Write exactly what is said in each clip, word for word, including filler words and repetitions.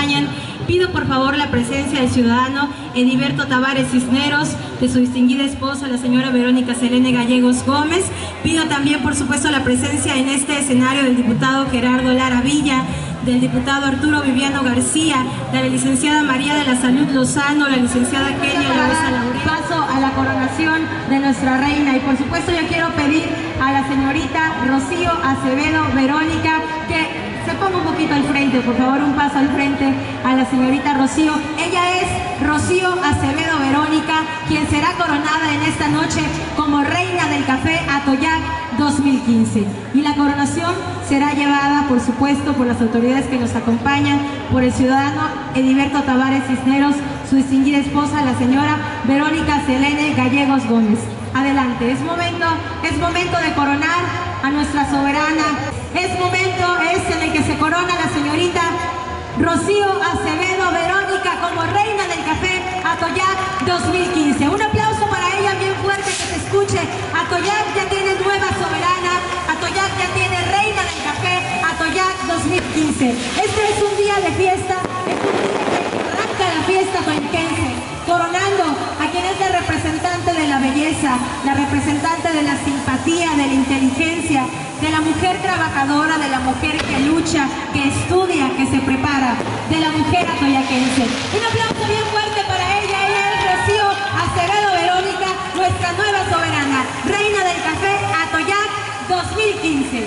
acompañan. Pido por favor la presencia del ciudadano Ediberto Tavares Cisneros, de su distinguida esposa, la señora Verónica Selene Gallegos Gómez. Pido también, por supuesto, la presencia en este escenario del diputado Gerardo Lara Villa, del diputado Arturo Viviano García, de la licenciada María de la Salud Lozano, la licenciada Kenia Loaiza Laurel. Paso a la coronación de nuestra reina, y por supuesto yo quiero pedir a la señorita Rocío Acevedo Verónica que se ponga un poquito al frente, por favor, un paso al frente a la señorita Rocío. Ella es Rocío Acevedo Verónica, quien será coronada en esta noche como Reina del Café Atoyac dos mil quince. Y la coronación será llevada, por supuesto, por las autoridades que nos acompañan, por el ciudadano Ediberto Tavares Cisneros, su distinguida esposa, la señora Verónica Selene Gallegos Gómez. Adelante, es momento, es momento de coronar a nuestra soberana. Es momento, es en el que se corona la señorita Rocío Acevedo Verónica como Reina del Café Atoyac dos mil quince. Un aplauso para ella bien fuerte, que se escuche. Atoyac ya tiene nueva soberana, Atoyac ya tiene Reina del Café Atoyac dos mil quince. Este es un día de fiesta, es un día que arranca la fiesta toyaquense, coronando a quien es la representante de la belleza, la representante de la simpatía, de la inteligencia, de la mujer trabajadora, de la mujer que lucha, que estudia, que se prepara, de la mujer atoyaquense. Un aplauso bien fuerte para ella. Ella es Rocío Acevedo Verónica, nuestra nueva soberana, Reina del Café Atoyac dos mil quince.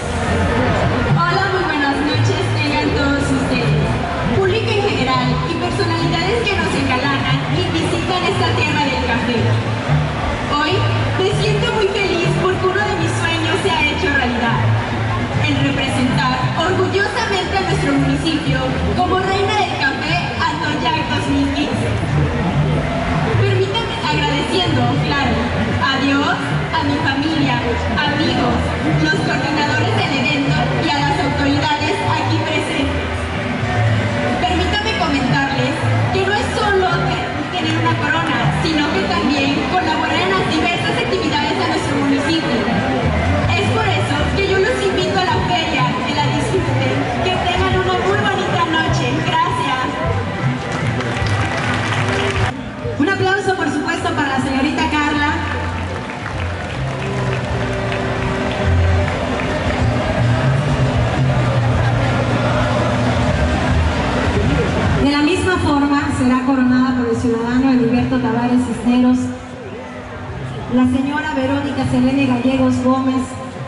Hola, muy buenas noches tengan todos ustedes, público en general y personalidades que nos engalanan y visitan esta tierra del café. Hoy me siento muy feliz porque uno de mis sueños se ha hecho realidad, el representar orgullosamente a nuestro municipio como Reina del Café Atoyac dos mil quince. Permítanme agradeciendo, claro, a Dios, a mi familia, amigos, los coordinadores del evento y a las autoridades aquí presentes. Permítanme comentarles que no es solo tener una corona, sino que también colaborar en las diversas actividades de nuestro municipio. Es por eso que yo los invito a la feria, que la disfruten, que tengan una muy bonita noche. Gracias. Un aplauso, por supuesto, para la señorita Carla. De la misma forma será coronada por el ciudadano Ediberto Tavares Cisneros la señora Verónica Selene Gallegos Gómez,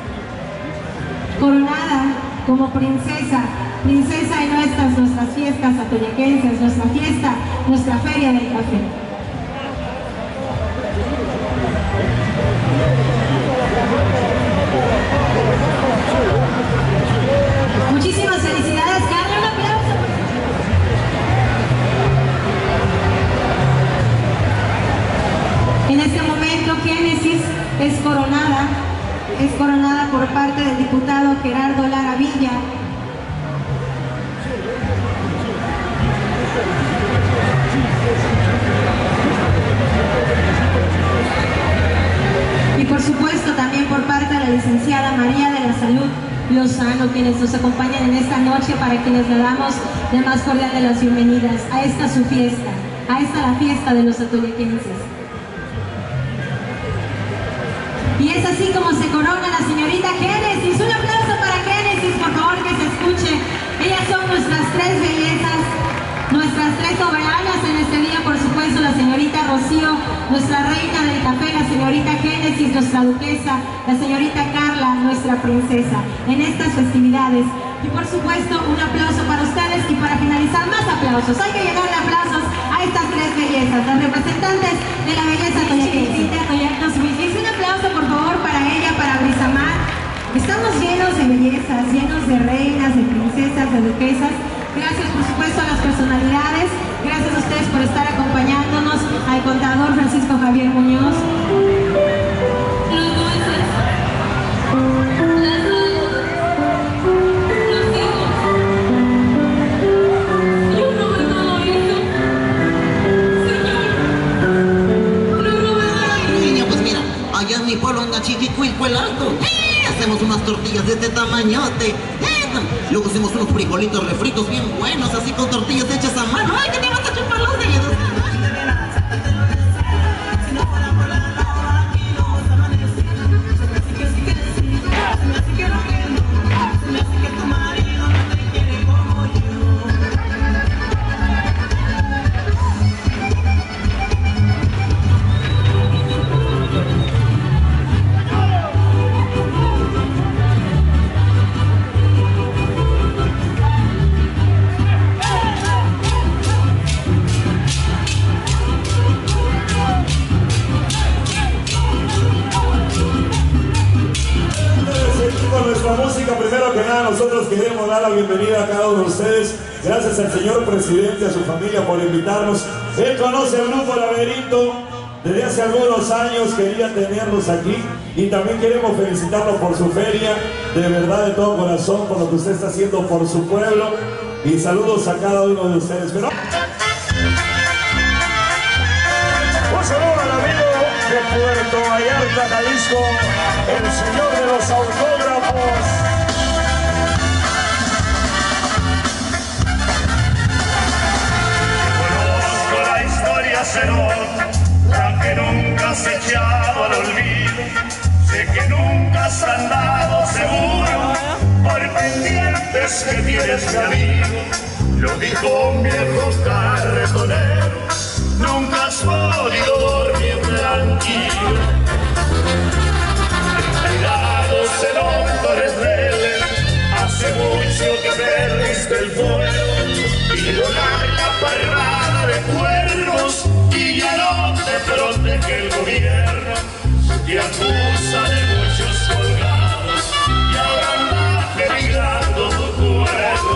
coronada como princesa, princesa en nuestras, nuestras fiestas atoyaquenses, nuestra fiesta, nuestra feria del café. Muchísimas felicidades, Carla, un aplauso. En este momento, Génesis es coronada, es coronada por parte del diputado Gerardo Lara Villa. Y por supuesto también por parte de la licenciada María de la Salud Lozano, quienes nos acompañan en esta noche, para quienes le damos la más cordial de las bienvenidas a esta su fiesta, a esta la fiesta de los atoyaquenses. Y es así como se corona la señorita Génesis. Un aplauso para Génesis, por favor, que se escuche. Ellas son nuestras tres bellezas, nuestras tres soberanas en este día, por supuesto, la señorita Rocío, nuestra reina del café, la señorita Génesis, nuestra duquesa, la señorita Carla, nuestra princesa, en estas festividades. Y por supuesto, un aplauso para ustedes, y para finalizar, más aplausos. Hay que llenar de aplausos a estas tres bellezas, las representantes de la belleza toyaquense. Un aplauso, por favor, para ella, para Brisamar. Estamos llenos de bellezas, llenos de reinas, de princesas, de duquesas. Gracias, por supuesto, a las personalidades. Gracias a ustedes por estar acompañándonos, al contador Francisco Javier Muñoz. Los dulces, las luces, los hijos. Yo robé todo eso. Señor, no robé nada. Niña, pues mira, allá en mi pueblo, en Nachiticuilco, el Alto, ¡eh! Hacemos unas tortillas de este tamañote. ¡Eh! quedan. Luego hacemos unos frijolitos refritos bien buenos, así con tortillas hechas a mano. ¡Ay, que te vas a chupar los dedos! Primero que nada, nosotros queremos dar la bienvenida a cada uno de ustedes. Gracias al señor presidente, a su familia por invitarnos. Él conoce al grupo Laberinto. Desde hace algunos años quería tenerlos aquí. Y también queremos felicitarlo por su feria. De verdad, de todo corazón, por lo que usted está haciendo por su pueblo. Y saludos a cada uno de ustedes. Pero... un saludo al amigo de Puerto Vallarta, Jalisco, el señor de los autógrafos. La que nunca has echado al olvido, sé que nunca has andado seguro por pendientes que tienes de amigo. Lo dijo un viejo carretonero, nunca has podido dormir tranquilo. Cuidados en Torres Vélez, hace mucho que perdiste el vuelo y una parrada de cuernos. Y ya no te protege el gobierno, te acusa de muchos colgados y ahora anda peligrando tu cuerpo.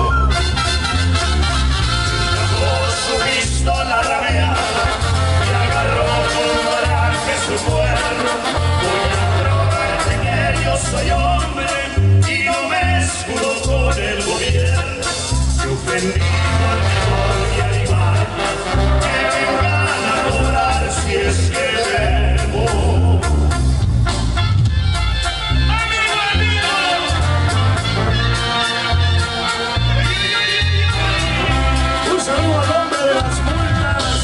Sacó su pistola rabiada y agarró con coraje su cuerno. Voy a probarte que yo soy hombre y no me escudo con el gobierno. Se ofendido al mejor y animal. Si es que debo. Amigo, amigo. Un saludo al hombre de las multas.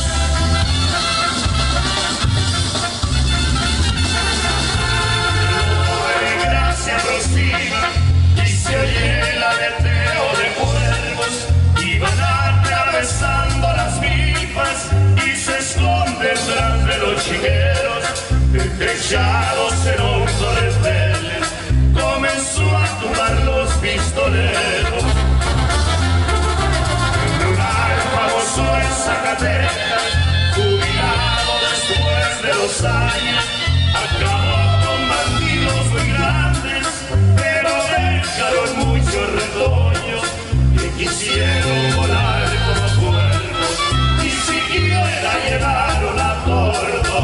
Ay, gracias, Rosina. Y se oye el aleteo de cuervos y van atravesando las milpas y se esconden detrás de los chiqueros, echados en un Torres Vélez, comenzó a tumbar los pistoleros. En un famoso en Zacatecas, jubilado después de dos años, acabó con bandidos muy grandes, pero dejaron muchos retoños que quisieron volar como cuervos. Siquiera llegaron a tordo.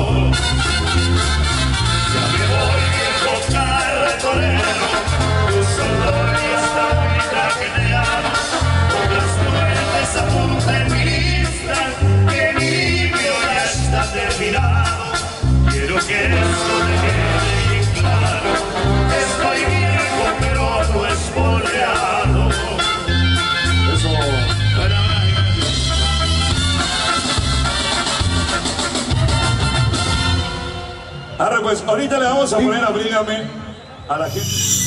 Ya me voy, viejo carretonero, tu soldado está muy trajeado. Otras muertes apuntan en mi lista, que mi libro ya está terminado. Quiero que esto me quede bien claro. Estoy viejo, pero no es boleado. Eso. Ahora pues, ahorita le vamos a poner Abrígame a la gente.